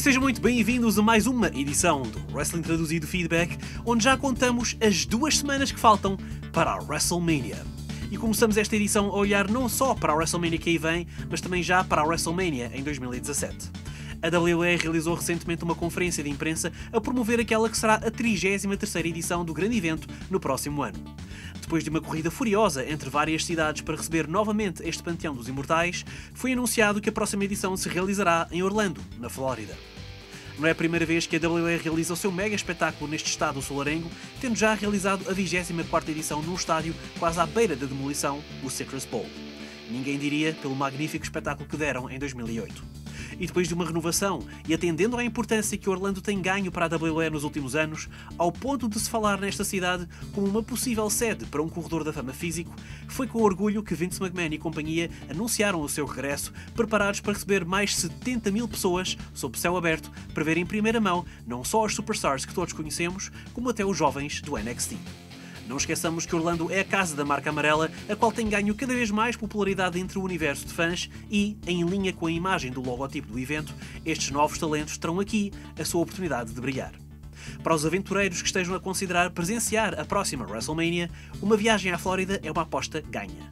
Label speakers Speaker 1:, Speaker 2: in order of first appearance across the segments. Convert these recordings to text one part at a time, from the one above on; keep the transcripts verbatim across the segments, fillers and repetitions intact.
Speaker 1: sejam muito bem-vindos a mais uma edição do Wrestling Traduzido Feedback, onde já contamos as duas semanas que faltam para a WrestleMania. E começamos esta edição a olhar não só para a WrestleMania que aí vem, mas também já para a WrestleMania em dois mil e dezassete. A W W E realizou recentemente uma conferência de imprensa a promover aquela que será a trigésima terceira edição do grande evento no próximo ano. Depois de uma corrida furiosa entre várias cidades para receber novamente este panteão dos imortais, foi anunciado que a próxima edição se realizará em Orlando, na Flórida. Não é a primeira vez que a W W E realiza o seu mega espetáculo neste estado solarengo, tendo já realizado a vigésima quarta edição num estádio quase à beira da demolição, o Citrus Bowl. Ninguém diria pelo magnífico espetáculo que deram em dois mil e oito. E depois de uma renovação, e atendendo à importância que Orlando tem ganho para a W W E nos últimos anos, ao ponto de se falar nesta cidade como uma possível sede para um corredor da fama físico, foi com orgulho que Vince McMahon e companhia anunciaram o seu regresso, preparados para receber mais setenta mil pessoas sob céu aberto para ver em primeira mão não só os superstars que todos conhecemos, como até os jovens do N X T. Não esqueçamos que Orlando é a casa da marca amarela, a qual tem ganho cada vez mais popularidade entre o universo de fãs e, em linha com a imagem do logotipo do evento, estes novos talentos terão aqui a sua oportunidade de brilhar. Para os aventureiros que estejam a considerar presenciar a próxima WrestleMania, uma viagem à Flórida é uma aposta ganha.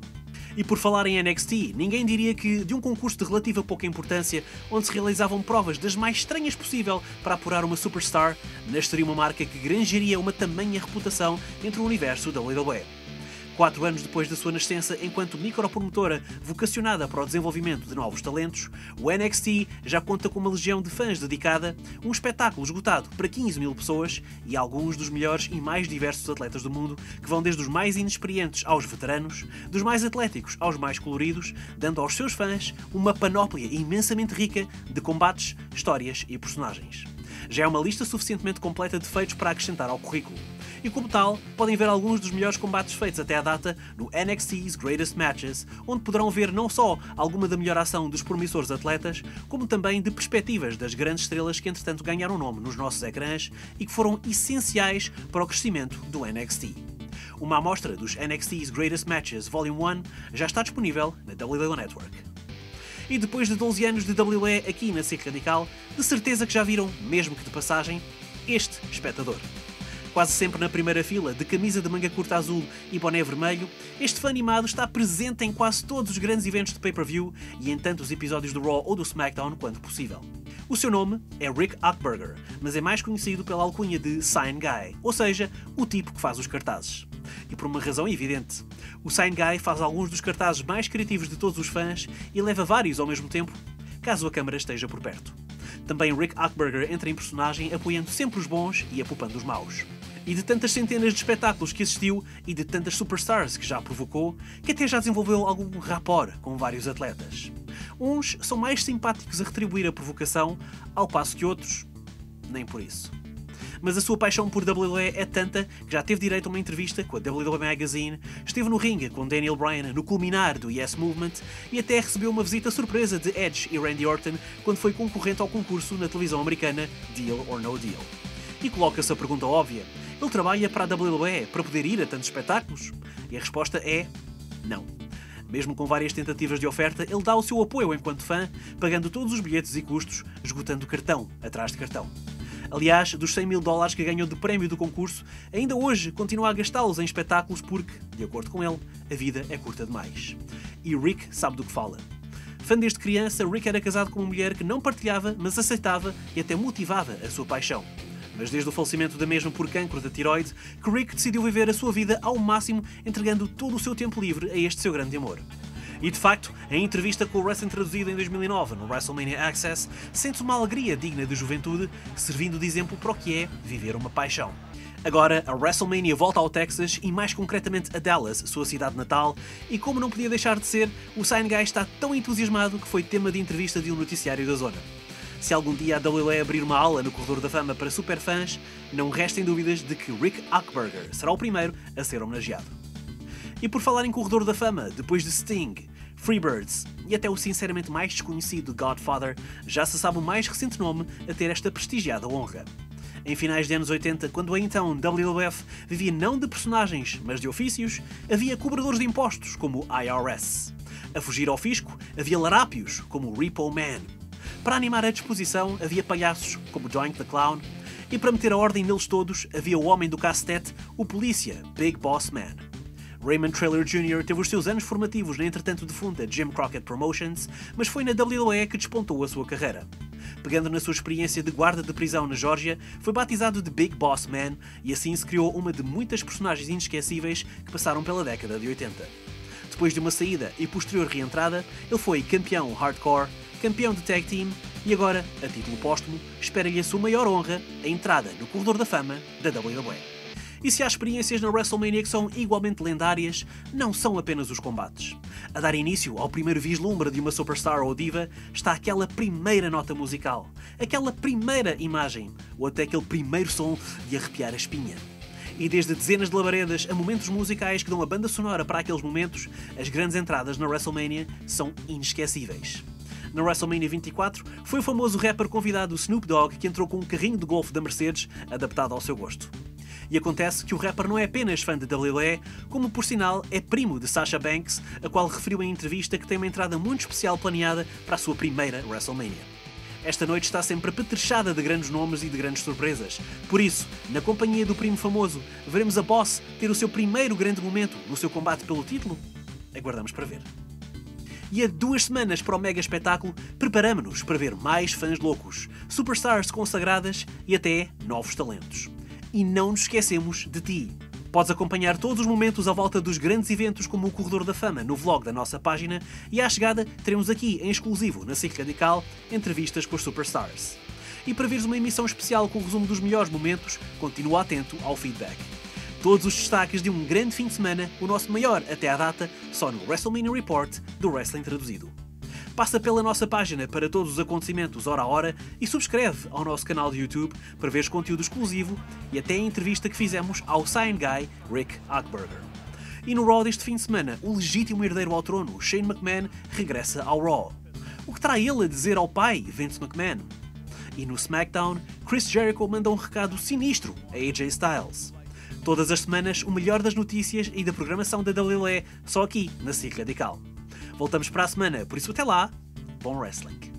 Speaker 1: E por falar em N X T, ninguém diria que, de um concurso de relativa pouca importância, onde se realizavam provas das mais estranhas possível para apurar uma superstar, nasceria uma marca que granjeria uma tamanha reputação entre o universo da W W E. Quatro anos depois da sua nascença enquanto micropromotora vocacionada para o desenvolvimento de novos talentos, o N X T já conta com uma legião de fãs dedicada, um espetáculo esgotado para quinze mil pessoas e alguns dos melhores e mais diversos atletas do mundo, que vão desde os mais inexperientes aos veteranos, dos mais atléticos aos mais coloridos, dando aos seus fãs uma panóplia imensamente rica de combates, histórias e personagens. Já é uma lista suficientemente completa de feitos para acrescentar ao currículo. E como tal, podem ver alguns dos melhores combates feitos até à data no N X T's Greatest Matches, onde poderão ver não só alguma da melhor ação dos promissores atletas, como também de perspectivas das grandes estrelas que entretanto ganharam nome nos nossos ecrãs e que foram essenciais para o crescimento do N X T. Uma amostra dos N X T's Greatest Matches Volume um já está disponível na W W E Network. E depois de doze anos de W W E aqui na S I C Radical, de certeza que já viram, mesmo que de passagem, este espectador. Quase sempre na primeira fila, de camisa de manga curta azul e boné vermelho, este fã animado está presente em quase todos os grandes eventos de pay-per-view e em tantos episódios do Raw ou do SmackDown quanto possível. O seu nome é Rick Ackberger, mas é mais conhecido pela alcunha de Sign Guy, ou seja, o tipo que faz os cartazes. E por uma razão evidente. O Sign Guy faz alguns dos cartazes mais criativos de todos os fãs e leva vários ao mesmo tempo, caso a câmara esteja por perto. Também Rick Ackberger entra em personagem apoiando sempre os bons e apupando os maus. E de tantas centenas de espetáculos que assistiu e de tantas superstars que já provocou, que até já desenvolveu algum rapport com vários atletas. Uns são mais simpáticos a retribuir a provocação, ao passo que outros, nem por isso. Mas a sua paixão por W W E é tanta que já teve direito a uma entrevista com a W W E Magazine, esteve no ringue com Daniel Bryan no culminar do Yes Movement e até recebeu uma visita surpresa de Edge e Randy Orton quando foi concorrente ao concurso na televisão americana Deal or No Deal. E coloca-se a pergunta óbvia: ele trabalha para a W W E para poder ir a tantos espetáculos? E a resposta é não. Mesmo com várias tentativas de oferta, ele dá o seu apoio enquanto fã, pagando todos os bilhetes e custos, esgotando cartão atrás de cartão. Aliás, dos cem mil dólares que ganhou de prémio do concurso, ainda hoje continua a gastá-los em espetáculos porque, de acordo com ele, a vida é curta demais. E Rick sabe do que fala. Fã desde criança, Rick era casado com uma mulher que não partilhava, mas aceitava e até motivava a sua paixão. Mas desde o falecimento da mesma por cancro da tiroide, que Rick decidiu viver a sua vida ao máximo, entregando todo o seu tempo livre a este seu grande amor. E de facto, em entrevista com o Wrestling Traduzido em dois mil e nove, no WrestleMania Access, sente uma alegria digna de juventude, servindo de exemplo para o que é viver uma paixão. Agora, a WrestleMania volta ao Texas e mais concretamente a Dallas, sua cidade natal, e como não podia deixar de ser, o Sign Guy está tão entusiasmado que foi tema de entrevista de um noticiário da zona. Se algum dia a W W E abrir uma aula no Corredor da Fama para superfãs, não restem dúvidas de que Rick Ackberger será o primeiro a ser homenageado. E por falar em Corredor da Fama, depois de Sting, Freebirds e até o sinceramente mais desconhecido Godfather, já se sabe o mais recente nome a ter esta prestigiada honra. Em finais de anos oitenta, quando a então W W F vivia não de personagens, mas de ofícios, havia cobradores de impostos, como o I R S. A fugir ao fisco, havia larápios, como o Repo Man. Para animar a disposição havia palhaços como Doink the Clown, e para meter a ordem neles todos havia o homem do cacetete, o polícia, Big Boss Man. Raymond Traylor Júnior teve os seus anos formativos na entretanto defunta Jim Crockett Promotions, mas foi na W W E que despontou a sua carreira. Pegando na sua experiência de guarda de prisão na Geórgia, foi batizado de Big Boss Man e assim se criou uma de muitas personagens inesquecíveis que passaram pela década de oitenta. Depois de uma saída e posterior reentrada, ele foi campeão hardcore, campeão de tag team e agora, a título póstumo, espera-lhe a sua maior honra, a entrada no corredor da fama da W W E. E se há experiências na WrestleMania que são igualmente lendárias, não são apenas os combates. A dar início ao primeiro vislumbre de uma superstar ou diva está aquela primeira nota musical, aquela primeira imagem, ou até aquele primeiro som de arrepiar a espinha. E desde dezenas de labaredas a momentos musicais que dão a banda sonora para aqueles momentos, as grandes entradas na WrestleMania são inesquecíveis. Na WrestleMania vinte e quatro, foi o famoso rapper convidado Snoop Dogg que entrou com um carrinho de golfe da Mercedes adaptado ao seu gosto. E acontece que o rapper não é apenas fã de W W E, como por sinal é primo de Sasha Banks, a qual referiu em entrevista que tem uma entrada muito especial planeada para a sua primeira WrestleMania. Esta noite está sempre apetrechada de grandes nomes e de grandes surpresas. Por isso, na companhia do primo famoso, veremos a Boss ter o seu primeiro grande momento no seu combate pelo título? Aguardamos para ver. E a duas semanas para o mega espetáculo, preparamo-nos para ver mais fãs loucos, superstars consagradas e até novos talentos. E não nos esquecemos de ti. Podes acompanhar todos os momentos à volta dos grandes eventos como o Corredor da Fama no vlog da nossa página e à chegada teremos aqui em exclusivo na SIC Radical entrevistas com os superstars. E para veres uma emissão especial com o resumo dos melhores momentos, continua atento ao feedback. Todos os destaques de um grande fim de semana, o nosso maior até à data, só no WrestleMania Report do Wrestling Traduzido. Passa pela nossa página para todos os acontecimentos hora a hora e subscreve ao nosso canal de YouTube para veres conteúdo exclusivo e até a entrevista que fizemos ao Sign Guy Rick Ackberger. E no Raw deste fim de semana, o legítimo herdeiro ao trono, Shane McMahon, regressa ao Raw. O que terá ele a dizer ao pai, Vince McMahon? E no SmackDown, Chris Jericho manda um recado sinistro a A J Styles. Todas as semanas, o melhor das notícias e da programação da W W E, só aqui na SIC Radical. Voltamos para a semana, por isso até lá, bom wrestling!